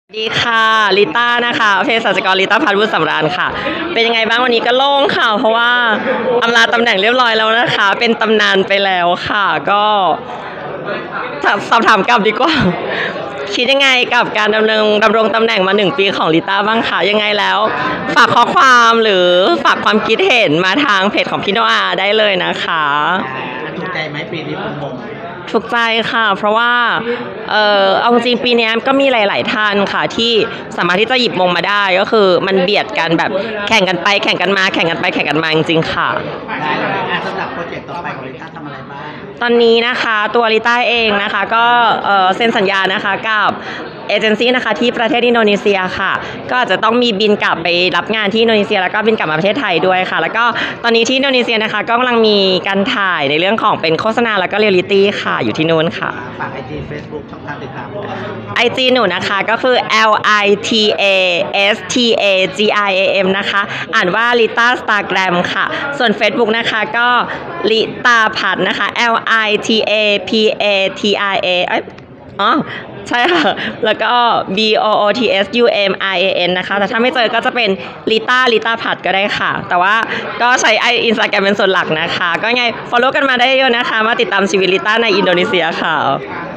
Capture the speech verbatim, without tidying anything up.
ดีค่ะลิต้านะคะเภสัชกรลิต้าพัฒน์วุฒิสำราญค่ะเป็นยังไงบ้างวันนี้ก็โล่งค่ะเพราะว่าอำลาตำแหน่งเรียบร้อยแล้วนะคะเป็นตำนานไปแล้วค่ะก็สอบถามกลับดีกว่าคิดยังไงกับการดำเนินดำรงตำแหน่งมาหนึ่งปีของลิต้าบ้างคะยังไงแล้วฝากข้อความหรือฝากความคิดเห็นมาทางเพจของพี่โนอาได้เลยนะคะถูกใจไหมปีนี้คุณมงถูกใจค่ะเพราะว่าเออเอาจริงปีนี้ก็มีหลายๆท่านค่ะที่สามารถที่จะหยิบมงมาได้ก็คือมันเบียดกันแบบแข่งกันไปแข่งกันมาแข่งกันไปแข่งกันมาจริงๆค่ะได้เลยสำหรับโปรเจกต์ต่อไปของลิต้าทำอะไรบ้างตอนนี้นะคะตัวลิต้าเองนะคะก็เซ็นสัญญานะคะกับเอเจนซี่นะคะที่ประเทศอินโดนีเซียค่ะก็อาจจะต้องมีบินกลับไปรับงานที่อินโดนีเซียแล้วก็บินกลับมาประเทศไทยด้วยค่ะแล้วก็ตอนนี้ที่อินโดนีเซียนะคะก็กำลังมีการถ่ายในเรื่องของเป็นโฆษณาแล้วก็เรียลลิตี้ค่ะอยู่ที่นู้นค่ะฝากไอจีเฟซบุ๊กช่องทางติดตามไอจีหนูนะคะก็คือ L I T A S T A G I A M นะคะอ่านว่าลิต้าสตาแกรมค่ะส่วน Facebook นะคะก็ลิตาพัฒน์นะคะ L I T A P A T I A เอ้ยอ๋อใช่ค่ะแล้วก็ B O O T S U M I A N นะคะแต่ถ้าไม่เจอก็จะเป็นลิต้าลิต้าพัฒน์ก็ได้ค่ะแต่ว่าก็ใช้ไออินสตาแกรมเป็นส่วนหลักนะคะก็ไง follow กันมาได้เยอะนะคะมาติดตามชีวิตลิต้าในอินโดนีเซียค่ะ